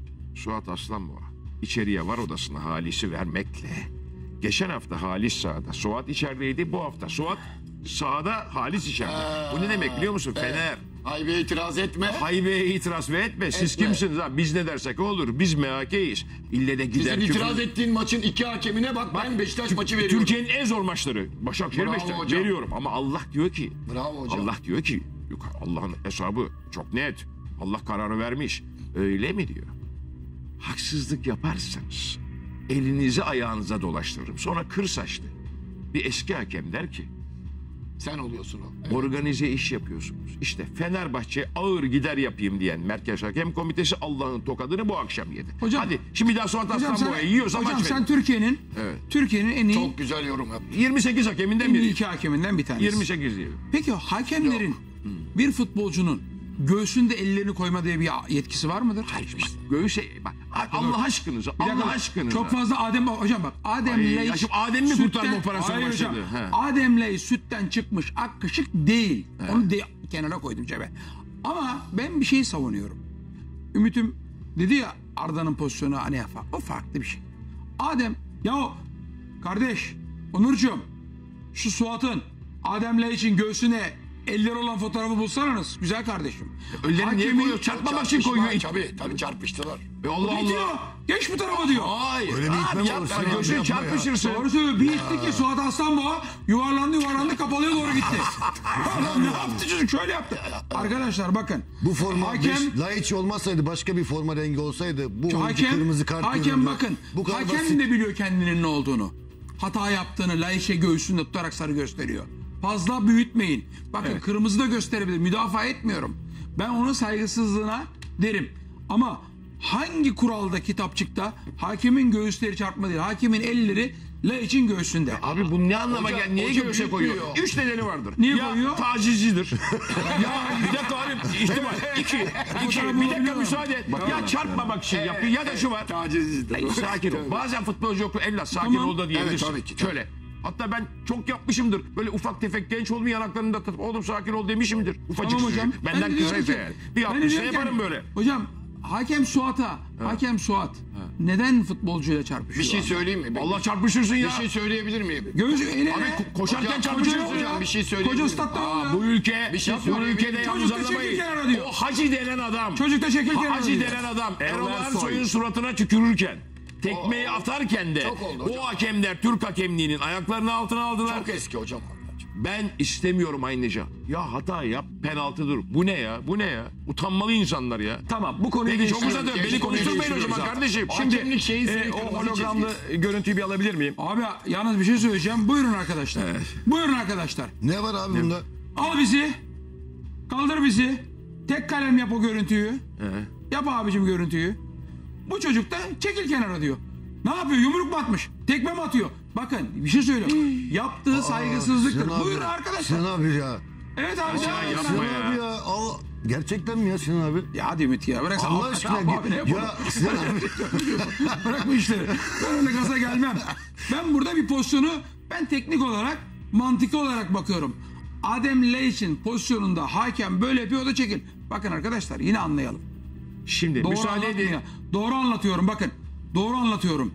Suat Aslanboğa içeriye var odasına Halis'i vermekle geçen hafta Halis sahada Suat içerideydi, bu hafta Suat sahada Halis içeride. Bu ne demek biliyor musun? Fener Haybe itiraz etme. haybeye itiraz ve etme. Siz Etme. kimsiniz ha? Biz ne dersek o olur. Biz M H K'yiz. İlle de gider Sizin küfür- itiraz ettiğin maçın iki hakemine bak. Ben Beşiktaş maçı veriyorum. Türkiye'nin en zor maçları. Başakşehir Bravo Beşiktaş hocam. veriyorum ama Allah diyor ki Bravo hocam. Allah diyor ki yok, Allah'ın hesabı çok net. Allah kararı vermiş. Öyle mi diyor? Haksızlık yaparsanız elinizi ayağınıza dolaştırırım. Sonra kır saçlı bir eski hakem der ki Sen oluyorsun o. organize iş yapıyorsunuz. İşte Fenerbahçe ağır gider yapayım diyen Merkez Hakem Komitesi Allah'ın tokadını bu akşam yedi. Hocam- Hadi şimdi bir daha Suat Hocam Aslanboğa'ya sen, yiyorsa hocam maç sen verin. Türkiye'nin Evet. Türkiye'nin en iyi Çok güzel yorum yaptın. yirmi sekiz hakeminden en iyi biri. iki hakeminden bir tanesi. yirmi sekiz diyelim. Peki hakemlerin bir futbolcunun göğsünde ellerini koyma diye bir yetkisi var mıdır? Hayır bak göğüse bak Allah aşkınıza Bir dakika, Allah aşkınıza. Çok fazla Adem hocam bak Adem Ay, Ley ya şimdi Adem mi kurtarma operasyonu Hayır hocam. başladı? He. Adem Ley sütten çıkmış ak kaşık değil. Onu de, kenara koydum cebe. Ama ben bir şey savunuyorum. Ümit'im dedi ya Arda'nın pozisyonu hani yapar. O farklı bir şey. Adem ya kardeş Onurcuğum şu Suat'ın Adem Ley için göğsüne eller olan fotoğrafı bulsanız güzel kardeşim. Ellerini niye Hakemin- koyuyor? Çarpmamak için koyuyor. Tabii tabii çarpıştılar. E Allah Bitiyor. Allah. Geç bu tarafa diyor. Hayır. Öyle bir itme mi Abi olur yapma. Sinan abi, Göğsün yapma ya. çarpışırsın. Doğru söylüyor. Bir itti ki Suat Aslanboğa yuvarlandı yuvarlandı kapalıya doğru gitti. Adam ne yaptı çocuk? Şöyle yaptı. Arkadaşlar bakın. Bu forma hakem, beş, Laiç olmasaydı başka bir forma rengi olsaydı bu oyuncu hakem, kırmızı kart hakem görürdü. bakın. Bu kadar Hakem basit. de biliyor kendinin ne olduğunu. Hata yaptığını Laiç'e göğsünde tutarak sarı gösteriyor. Fazla büyütmeyin. Bakın kırmızı da gösterebilir. Müdafaa etmiyorum. Ben onun saygısızlığına derim. Ama hangi kuralda kitapçıkta hakemin göğüsleri çarpma değil. Hakemin elleri Laiç'in göğsünde. Abi bu ne anlama Hoca- gel? Niye hoca göğüse koyuyor? büyütmüyor. Üç nedeni vardır. Niye ya koyuyor? tacizcidir. ya bir dakika abi ihtimal. İki. İki. Fotoğrafı Bir dakika bulabiliyorum. müsaade et. Ya çarpmamak için yapıyor ya da şu var. Tacizizdir. Sakin ol. Bazen futbolcu yok. Evlat sakin Tamam. ol da diyebilirsin. Evet, tabii ki, tabii. Şöyle. Hatta ben çok yapmışımdır. Böyle ufak tefek genç oğlumun yanaklarını da tutup oğlum sakin ol demişimdir. Ufacık Tamam çocuk. hocam. Benden Ben de diyorum kısaysa ki- yani. Bir ben de altmışta diyorum ki yaparım hani, böyle. Hocam hakem Suat'a, hakem Suat neden futbolcuyla çarpışıyor? Bir şey abi? söyleyeyim mi? Allah çarpışırsın ya. Bir şey söyleyebilir miyim? Göğüs eline. Abi ko- koşarken Hocam, çarpışırsın. hocam, hocam, bir şey söyleyebilir Koca miyim? statta Aa, oluyor. bu ülke, Bir şey bu söyleyebilir ülkede miyim? yalnız Çocuk da anlamayın. çekil kenara diyor. O Hacı denen adam. Çocuk da çekil kenara Hacı diyor. denen adam. Erol Erol Ersoy'un Ersoy. suratına tükürürken, tekmeyi atarken de Çok oldu hocam. o hakemler Türk hakemliğinin ayaklarını altına aldılar. Çok eski hocam. Ben istemiyorum Aynıca. Ya hata yap, penaltıdır. Bu ne ya? Bu ne ya? Utanmalı insanlar ya. Tamam bu konuyu Peki çok değiştiriyoruz. uzadı. Beni Genç konuyu konuşturmayın o değiştiriyoruz zaman abi. kardeşim. Şimdi Şimdi şeyin E, senin o kırmızı hologramlı çizgisi. görüntüyü bir alabilir miyim? Abi yalnız bir şey söyleyeceğim. Buyurun arkadaşlar. Buyurun arkadaşlar. Ne var abi bunda? Al bizi. Kaldır bizi. Tek kalem yap o görüntüyü. Yap abicim görüntüyü. Bu çocuk da çekil kenara diyor. Ne yapıyor? Yumruk mu atmış? Tekme mi atıyor? Bakın bir şey söylüyorum. Yaptığı saygısızlıktır. Sinan abi- Buyurun arkadaşlar. Sinan abi ya. Evet abi. Sinan devam et. yapma Sinan ya. abi ya. Allah. Gerçekten mi ya Sinan abi? Ya hadi Ümit ya. Bırak Allah aşkına. Abi ne yapalım? Ya Sinan abi. Bırak bu işleri. Ben öyle gaza gelmem. Ben burada bir pozisyonu ben teknik olarak mantıklı olarak bakıyorum. Adem Laiç'in pozisyonunda hakem böyle yapıyor o da çekil. Bakın arkadaşlar yine anlayalım. Şimdi Doğru müsaade edin. anlatmıyor. Doğru anlatıyorum bakın. Doğru anlatıyorum.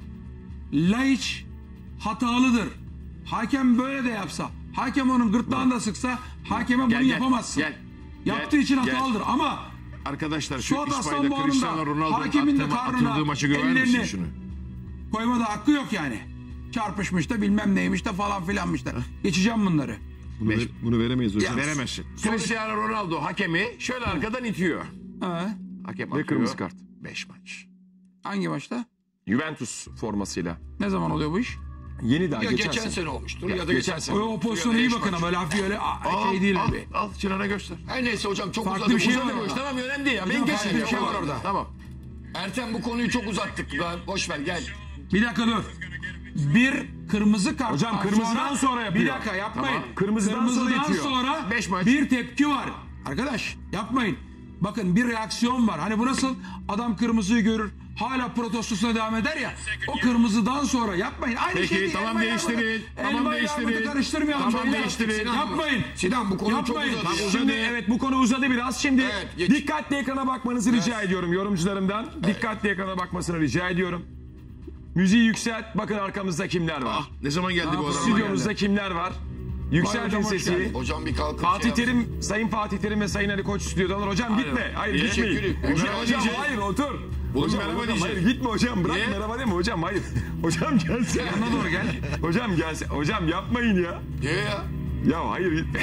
Laiç hatalıdır. Hakem böyle de yapsa, hakem onun gırtlağını da sıksa hakeme bunu Gel, gel, yapamazsın. gel. Yaptığı Gel, için gel. hatalıdır ama Arkadaşlar şu Suat İspanya'da Aslanboğa'nun Cristiano da Ronaldo'nun hakemin de attığı, karnına atıldığı maçı görer misin ellerini şunu? koymada hakkı yok yani. Çarpışmış da bilmem neymiş de falan filanmış da. Geçeceğim bunları. Bunu, ver- bunu veremeyiz hocam. Veremezsin. Cristiano Ronaldo hakemi şöyle arkadan itiyor. Ha, Hakem Ve atıyor. kırmızı kart. beş maç. hangi maçta? Juventus formasıyla. Ne zaman oluyor bu iş? Yeni daha Ya geçen, geçen sene. sene olmuştur ya da geçen geçen sene. sene. O, o pozisyona iyi bakın ama hafif öyle a- şey değil al, abi. al Sinan'a göster. Her neyse hocam çok Farklı uzadı. bir şey uzadı var bu orada. iş. Tamam önemli değil ya. Hocam, Ben farklı geçeyim. bir şey Tamam. var orada. Tamam. Ertem bu konuyu çok uzattık. Lan boş ver gel. Bir dakika dur. Bir kırmızı kart. Hocam, kırmızıdan sonra yapıyor. Bir dakika yapmayın. Tamam. Kırmızıdan sonra itiyor. sonra Beş maç. bir tepki var. Arkadaş yapmayın. Bakın bir reaksiyon var. Hani bu nasıl adam kırmızıyı görür hala protestosuna devam eder ya. O kırmızıdan sonra yapmayın. Aynı Peki, şey değil. tamam, Elmayla değiştirin. armudu- Tamam, elmayla değiştirin. armudu karıştırmayalım. Tamam, Beyler. değiştirin. Yapmayın. Sinan bu konu çok Yapmayın. uzadı. Tamam, Şimdi evet bu konu uzadı biraz. Şimdi Evet, geç. dikkatli ekrana bakmanızı rica ediyorum yorumcularımdan. Dikkatli ekrana bakmasını rica ediyorum. Müziği yükselt. Bakın arkamızda kimler var. Ah, ne zaman geldi bu adam? Stüdyomuzda kimler var? Yükseltin hocam, hoş sesi. geldin. Hocam bir kalkın. Fatih şey yap. Terim, Sayın Fatih Terim ve Sayın Ali Koç stüdyodalar. Hocam gitme. Hayır Niye? gitmeyin. Teşekkür ederim. Hocam, Merhaba hocam diyecek. hayır otur. Oğlum, Hocam, merhaba hocam, diyecek. hayır gitme hocam. Bırak Niye? merhaba deme hocam hayır. Hocam gelsene. Yanına doğru gel. Hocam gelsene. Hocam yapmayın ya. Niye ya? Ya hayır gitme.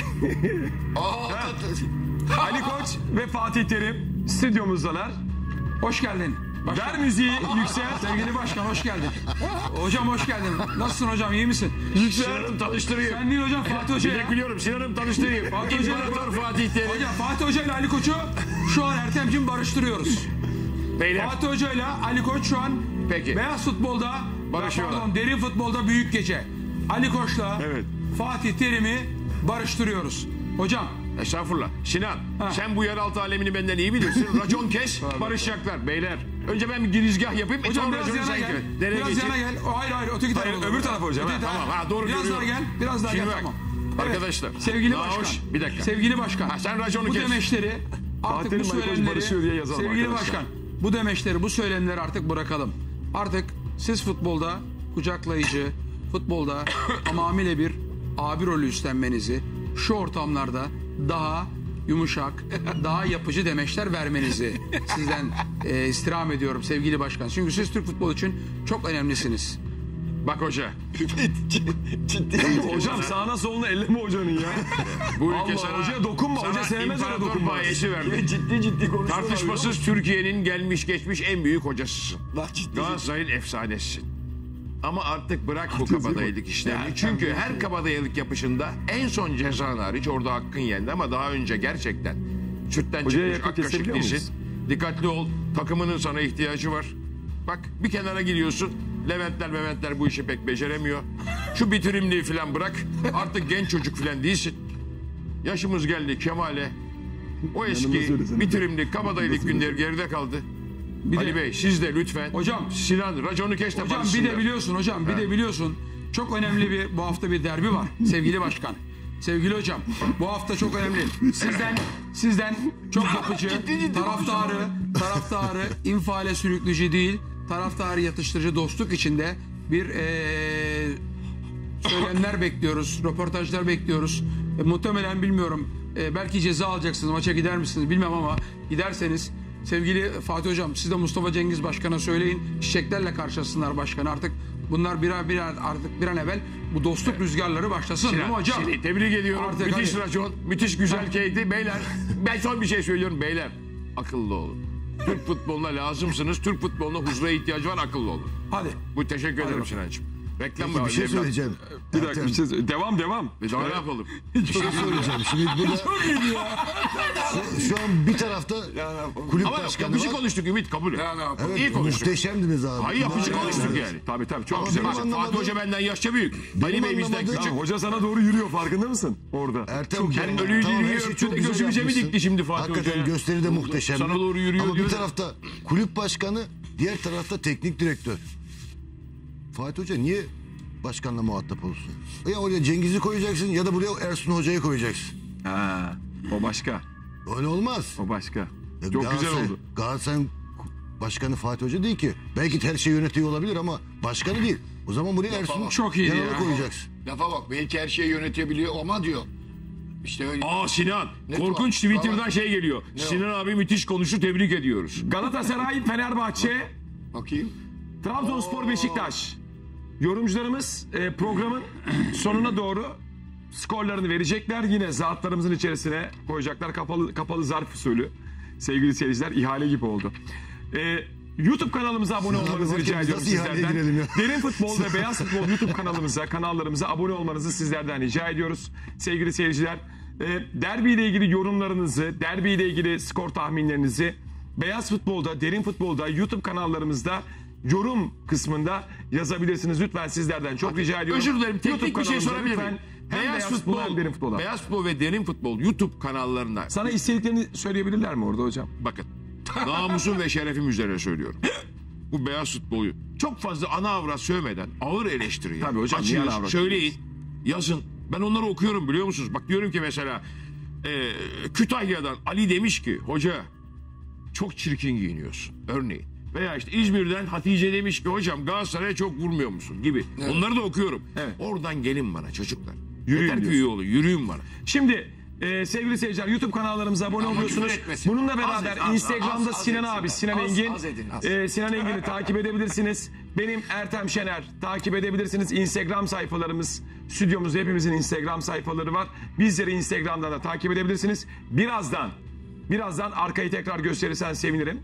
Aa, Ali Koç ve Fatih Terim stüdyomuzdalar. Hoş geldin. Başkan. Ver müziği yükselt. Sevgili başkan hoş geldin. Hocam hoş geldin. Nasılsın hocam iyi misin? Sinan'ım tanıştırayım. Sen değil hocam Fatih Hoca Bir ya. de biliyorum Sinan'ım tanıştırayım. Fatih Hoca- İmparator Fatih Terim. Hocam Fatih Hoca ile Ali Koç'u şu an Ertem'cim barıştırıyoruz. Beyler. Fatih Hoca ile Ali Koç şu an Peki. beyaz futbolda, Barışıyorlar. pardon derin futbolda büyük gece. Ali Koç'la Evet. Fatih Terim'i barıştırıyoruz. Hocam Estağfurullah. Sinan Ha. sen bu yeraltı alemini benden iyi bilirsin. Racon kes barışacaklar beyler. Önce ben bir girizgah yapayım. hocam sonra biraz raconu yana sen gel. kes. Nereye Biraz geçeyim? yana gel. O, hayır hayır öteki tarafa. Hayır, doğru. öbür tarafa hocam, Öteki ha, tarafa. tamam, ha, doğru Biraz daha görüyorum. gel. Biraz daha Şimdi gel bak, tamam. arkadaşlar, Sevgili daha başkan. hoş, bir dakika. Sevgili başkan. Ha, sen raconu bu kes. demeçleri artık Fatih bu Terim, Ali Koç barışıyor diye söylemleri yazalım sevgili arkadaşlar. başkan bu demeçleri bu söylemleri artık bırakalım. Artık siz futbolda kucaklayıcı futbolda tamamıyla bir abi rolü üstlenmenizi şu ortamlarda daha yumuşak, daha yapıcı demeçler vermenizi sizden e, istirham ediyorum sevgili başkan. Çünkü siz Türk futbolu için çok önemlisiniz. Bak hoca. Hocam sağına soluna elleme hocanın ya. Bu ülke Allah, sana, hocaya dokunma, sana hoca sevmez öyle imparator dokunmayı. payesi verdi. ciddi ciddi Tartışmasız Türkiye'nin gelmiş geçmiş en büyük hocasısın. Bak ciddi Galatasaray'ın efsanesisin. Ama artık bırak bu kabadayılık işlerini. Çünkü her kabadayılık yapışında en son cezan hariç orada hakkın yendi ama daha önce gerçekten sütten Hocaya çıkmış yakın ak kaşık kesebiliyor değilsin. muyuz? Dikkatli ol. Takımının sana ihtiyacı var. Bak bir kenara gidiyorsun. Leventler Mehmetler bu işi pek beceremiyor. Şu bitirimliği falan bırak. Artık genç çocuk falan değilsin. Yaşımız geldi Kemal'e. O eski söylesene. bitirimlik kabadayılık günleri geride kaldı. Bir Ali de- Bey siz de lütfen. Hocam. Sinan raconu kes de Hocam bir barışsınlar. de biliyorsun hocam bir de biliyorsun Çok önemli bir bu hafta bir derbi var sevgili başkan. Sevgili hocam bu hafta çok önemli. Sizden sizden çok yapıcı, taraftarı taraftarı infiale sürüklücü değil, taraftarı yatıştırıcı, dostluk içinde bir eee söylemler bekliyoruz, röportajlar bekliyoruz. E, muhtemelen bilmiyorum e, belki ceza alacaksınız, maça gider misiniz bilmem ama giderseniz sevgili Fatih Hocam siz de Mustafa Cengiz Başkan'a söyleyin, çiçeklerle karşılasınlar başkanı artık. Bunlar birer birer artık bir an evvel bu dostluk rüzgarları başlasın değil mi hocam? Seni tebrik ediyorum. Artık müthiş hadi. racon, müthiş güzel keyifti. Beyler ben son bir şey söylüyorum beyler. Akıllı olun. Türk futboluna lazımsınız. Türk futboluna huzura ihtiyacı var, akıllı olun. Hadi. Bu teşekkür ederim Sinancığım. Reklam Peki, bir şey Reklam. söyleyeceğim. Bir dakika bir şey devam devam. Bir daha ne yapalım? Bir şey söyleyeceğim. Şimdi burada şu, şu an bir tarafta kulüp Ama başkanı yapıcı var. konuştuk Ümit, kabul et. Ya ne yapalım? Evet, İyi konuştuk. muhteşemdiniz abi. Hayır yapıcı Evet, konuştuk evet. yani. Tabii tabii çok Ama güzel. benim hocam. anlamadığım- Fatih Hoca benden yaşça büyük. Ali Bey bizden anlamadığım- küçük. Ya hoca sana doğru yürüyor, farkında mısın orada? Ertem Sen tamam, ölüyü tamam, diriyi her şeyi öptü çok de güzel gözümüze mi yapmışsın. dikti şimdi Fatih Hakikaten Hoca'ya? gösteri de muhteşem. Sana doğru yürüyor Ama diyor bir da- tarafta kulüp başkanı, diğer tarafta teknik direktör. Fatih Hoca niye başkanla muhatap olsun? Ya oraya Cengiz'i koyacaksın ya da buraya Ersun Hoca'yı koyacaksın. Ha, o başka. Öyle olmaz. O başka. Ya Çok güzel Galatasaray- oldu. Galatasaray'ın başkanı Fatih Hoca değil ki. Belki her şeyi yönetiyor olabilir ama başkanı değil. O zaman buraya Ersun Çok iyiydi Yanal'ı ya. koyacaksın. Lafa bak, belki her şeyi yönetebiliyor ama diyor. İşte öyle. Aa Sinan, Ne korkunç tuhaf. Twitter'dan Vallahi. şey geliyor. Sinan abi müthiş konuştu, tebrik ediyoruz. Galatasaray, Fenerbahçe, Bakayım. Trabzonspor, Beşiktaş. Yorumcularımız e, programın sonuna doğru skorlarını verecekler. Yine zarflarımızın içerisine koyacaklar. Kapalı kapalı zarf usulü. Sevgili seyirciler, ihale gibi oldu. E, YouTube kanalımıza abone Sinan abi, olmanızı bakın rica biz ediyorum nasıl ihaleye sizlerden. girelim ya? Derin Futbol ve Beyaz Futbol YouTube kanalımıza, kanallarımıza abone olmanızı sizlerden rica ediyoruz. Sevgili seyirciler, e, derbi ile ilgili yorumlarınızı, derbi ile ilgili skor tahminlerinizi Beyaz Futbol'da, Derin Futbol'da, YouTube kanallarımızda yorum kısmında yazabilirsiniz. Lütfen sizlerden çok rica ediyorum. Özür dilerim, teknik YouTube bir şey kanalımıza sorabilir lütfen miyim? hem Beyaz futbol, hem Derin Futbol'a. Beyaz futbol ve derin futbol YouTube kanallarına Sana istediklerini söyleyebilirler mi orada hocam? bakın. Namusum ve şerefim üzerine söylüyorum. Bu beyaz futbolu çok fazla ana avrat sövmeden ağır eleştiri. Tabii hocam, Açın, niye ana avrat söyleyin, yazın. Ben onları okuyorum biliyor musunuz? Bak diyorum ki mesela e, Kütahya'dan Ali demiş ki hoca çok çirkin giyiniyorsun örneğin. Veya işte İzmir'den Hatice demiş ki hocam Galatasaray'a çok vurmuyor musun gibi. Onları da okuyorum. Evet. Oradan gelin bana çocuklar. Yürüyün Yeter ki diyorsun. üye olun, yürüyün bana. Şimdi e, sevgili seyirciler YouTube kanallarımıza abone Ama oluyorsunuz. küfür etmesin. Bununla Az beraber et, az, Instagram'da az, az Sinan etsinler. abi, Sinan Az, Engin, az edin, az. e, Sinan Engin'i takip edebilirsiniz. Benim Ertem Şener takip edebilirsiniz. Instagram sayfalarımız, stüdyomuzda hepimizin Instagram sayfaları var. Bizleri Instagram'dan da takip edebilirsiniz. Birazdan, birazdan arkayı tekrar gösterirsen sevinirim.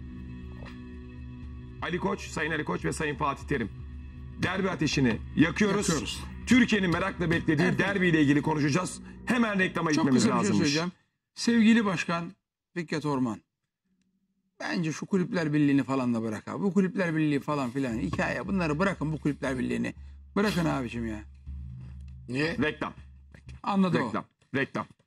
Ali Koç, Sayın Ali Koç ve Sayın Fatih Terim. Derbi ateşini yakıyoruz. Yakıyoruz. Türkiye'nin merakla beklediği derbiyle ilgili konuşacağız. Hemen reklama Çok gitmemiz kısa bir şey lazımmış. söyleyeceğim. Sevgili Başkan Fikret Orman. Bence şu Kulüpler Birliği'ni falan da bırak abi. Bu Kulüpler Birliği falan filan hikaye. Bunları bırakın bu Kulüpler Birliği'ni. Bırakın abicim ya. Niye? Reklam. Anladı o. Reklam. Reklam.